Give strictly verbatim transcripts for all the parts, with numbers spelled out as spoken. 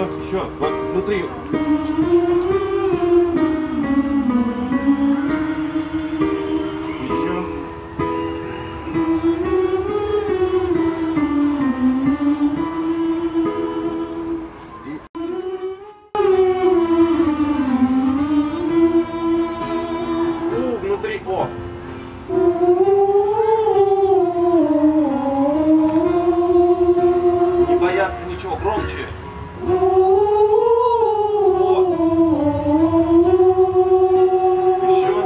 еще, еще, вот внутри. О! Не бояться ничего, громче. О! Еще.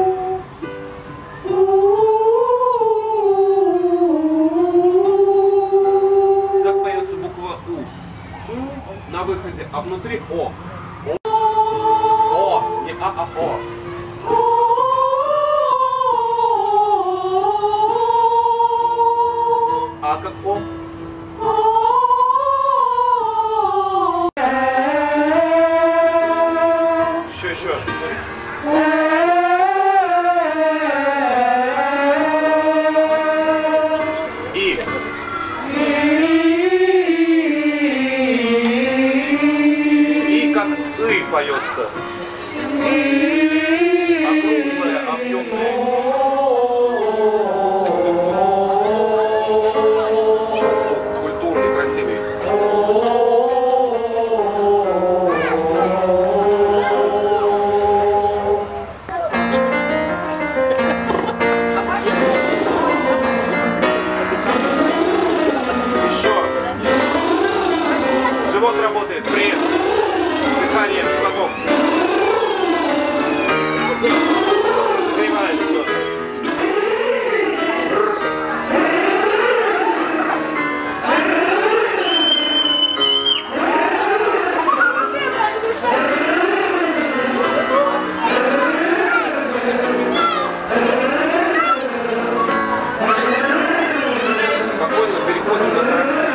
Как поется буква У? На выходе, а внутри О. О! Не А, а О. А как О? Еще, еще. И. И как И поется. Округлое, объемное. Живот работает, пресс, дыхание животом. Разогревает все. Спокойно переходим на трактир.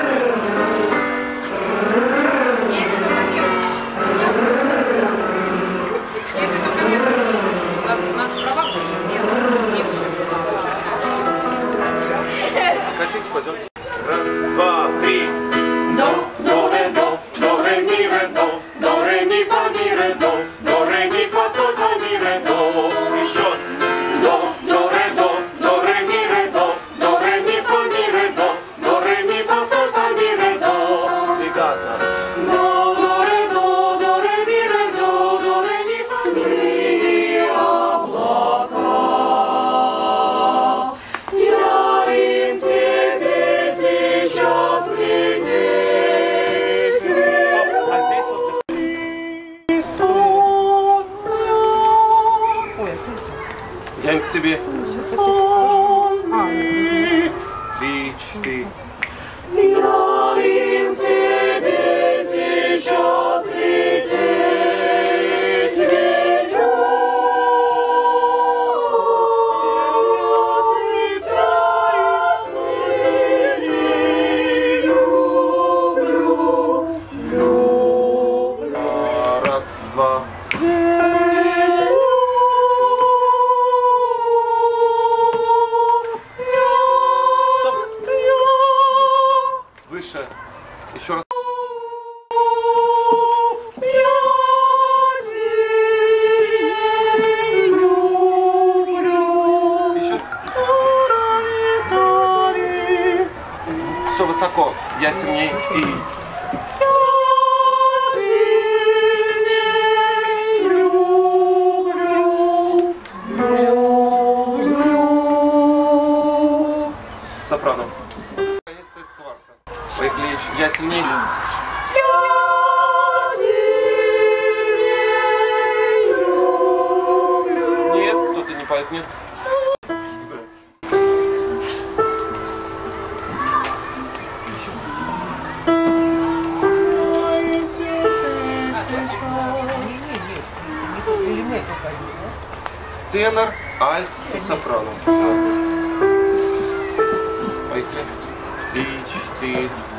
Хотите, пойдемте. Раз, два, три. До, до, ре, до, до, ре, ми, ре, до, до, ре, ми, фа, ми, ре, до, до, ре, ми, фа, соль, фа, ми, ре, до. Еще. До, до, ре, до, до, ре, ми, ре, до, до, ре, ми, фа, ми, ре, до, до, ре, ми, фа, соль, фа, ми, ре, до. Легато. До, до, ре, до, до, ре, ми, ре, до, до, ре, ми, фа, ми, облака. Я к тебе. Три, четыре. Я им тебе сейчас лететь велю. Я тебя люблю, люблю. Раз, два. Выше. Еще раз. Еще. Все высоко. Я сильней. И. Сопрано. Конец стоит кварта. Поехали еще. Я сильнее. Нет, кто-то не поет, нет. Тенор, альт и сопрано. Поехали. Три, четыре.